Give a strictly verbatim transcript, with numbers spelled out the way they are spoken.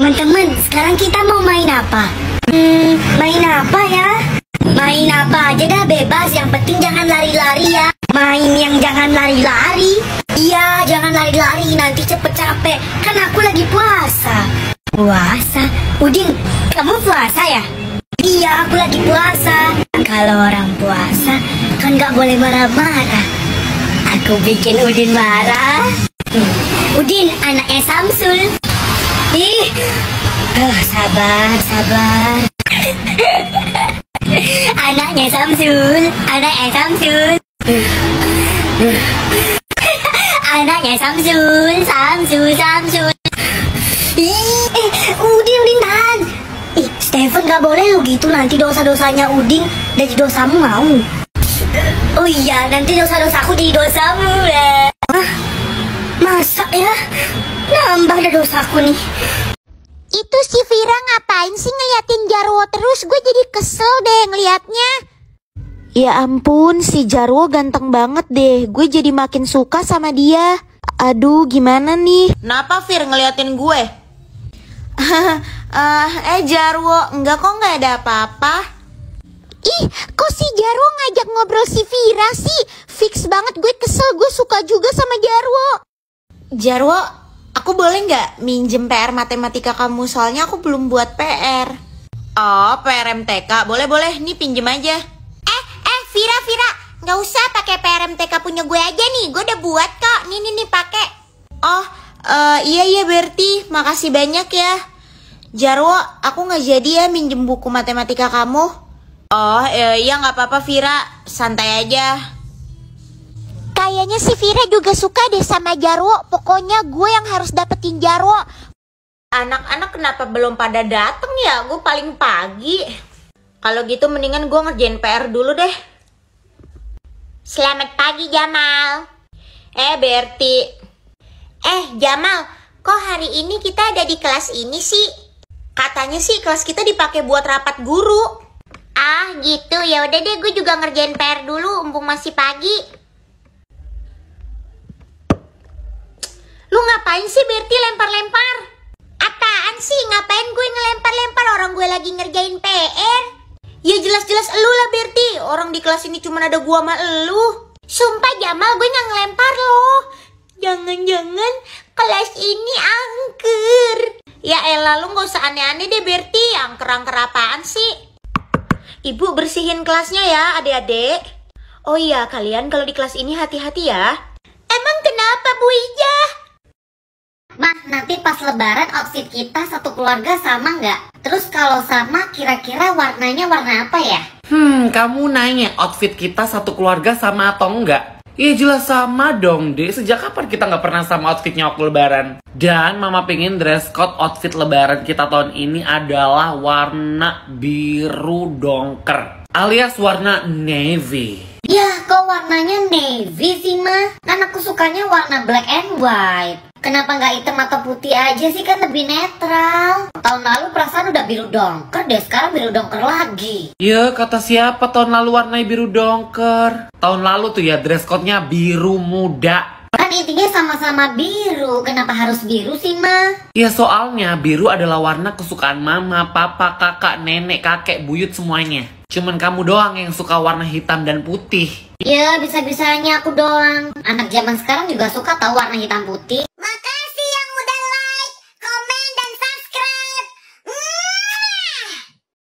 Teman-teman, sekarang kita mau main apa? Hmm, main apa ya? Main apa aja dah, bebas. Yang penting jangan lari-lari ya. Main yang jangan lari-lari. Iya, jangan lari-lari, nanti cepet capek. Kan aku lagi puasa. Puasa? Udin, kamu puasa ya? Iya, aku lagi puasa. Kalau orang puasa kan gak boleh marah-marah. Aku bikin Udin marah. Hmm. Udin, anaknya Samsul. Ih, oh, sabar, sabar. Anaknya Samsul, anaknya Samsul. Anaknya Samsul, Samsul, Samsul. Ih, eh, Udin, Udin tahan. Ih, Stephen gak boleh lo gitu, nanti dosa-dosanya Udin jadi dosamu mau. Oh iya, nanti dosa-dosaku jadi dosamu ya. Hah? Masa ya? Nambah dah dosaku nih. Itu si Vira ngapain sih ngeliatin Jarwo terus? Gue jadi kesel deh ngeliatnya. Ya ampun, si Jarwo ganteng banget deh. Gue jadi makin suka sama dia. Aduh, gimana nih? Kenapa Vir ngeliatin gue? uh, eh Jarwo, enggak kok, nggak ada apa-apa. Ih, kok si Jarwo ngajak ngobrol si Vira sih? Fix banget, gue kesel. Gue suka juga sama Jarwo. Jarwo, aku boleh nggak minjem P R matematika kamu? Soalnya aku belum buat P R. Oh, P R M T K. Boleh-boleh, nih pinjem aja. Eh, eh, Vira, Vira, nggak usah pakai P R M T K punya gue aja nih. Gue udah buat kok. Nih, nih, nih, pakai. Oh, uh, iya iya Berti, makasih banyak ya. Jarwo, aku nggak jadi ya minjem buku matematika kamu. Oh, eh, iya nggak apa-apa Vira, santai aja. Kayaknya si Vira juga suka deh sama Jarwo. Pokoknya gue yang harus dapetin Jarwo. Anak-anak kenapa belum pada dateng ya? Gue paling pagi. Kalau gitu mendingan gue ngerjain P R dulu deh. Selamat pagi Jamal. Eh Berti. Eh Jamal, kok hari ini kita ada di kelas ini sih? Katanya sih kelas kita dipakai buat rapat guru. Ah gitu, ya udah deh, gue juga ngerjain P R dulu, mumpung masih pagi. Lu ngapain sih Berti lempar-lempar? Apaan sih? Ngapain gue ngelempar-lempar, orang gue lagi ngerjain P R? Ya jelas-jelas elu lah Berti. Orang di kelas ini cuma ada gua sama elu. Sumpah Jamal, gue nggak ngelempar loh. Jangan-jangan kelas ini angker. Ya elah, lu gak usah aneh-aneh deh Berti. Angker-angker apaan sih? Ibu bersihin kelasnya ya adik-adik. Oh iya, kalian kalau di kelas ini hati-hati ya. Emang kenapa Bu Ija? Mas, nanti pas lebaran outfit kita satu keluarga sama nggak? Terus kalau sama, kira-kira warnanya warna apa ya? Hmm, kamu nanya outfit kita satu keluarga sama atau enggak? Ya jelas sama dong deh, sejak kapan kita nggak pernah sama outfitnya waktu lebaran? Dan mama pengen dress code outfit lebaran kita tahun ini adalah warna biru dongker, alias warna navy. Ya, kok warnanya navy sih, Ma? Kan aku sukanya warna black and white. Kenapa nggak hitam atau putih aja sih, kan lebih netral? Tahun lalu perasaan udah biru dongker deh, sekarang biru dongker lagi. Ya, kata siapa tahun lalu warnanya biru dongker? Tahun lalu tuh ya dress code-nya biru muda. Kan intinya sama-sama biru, kenapa harus biru sih, Ma? Ya soalnya biru adalah warna kesukaan mama, papa, kakak, nenek, kakek, buyut semuanya. Cuman kamu doang yang suka warna hitam dan putih. Ya, bisa-bisanya aku doang. Anak zaman sekarang juga suka tahu warna hitam putih. Ma,